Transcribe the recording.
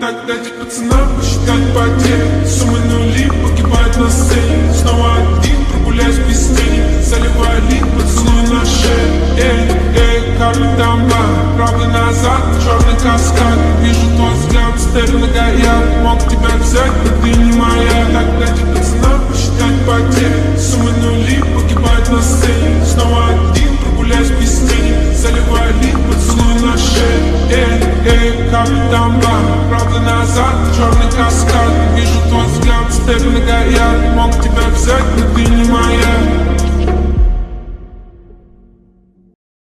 Как дать пацанам посчитать потери, суммы нули погибают на сцене. Снова один, прогуляюсь без тени, заливаю лик, поцелуй на шею. Капитан Блан, правый назад, черный каскад. Вижу твой взгляд, степь многояд. Мог тебя взять, но ты не моя. Так дайте пацанам посчитать потери, суммы нули погибают на сцене. Снова один, прогуляюсь без тени, заливаю лик, поцелуй на шею. Капитан Блан, правый назад, черный каскад. Вижу твой взгляд, степь многояд. Мог тебя взять, но ты не моя.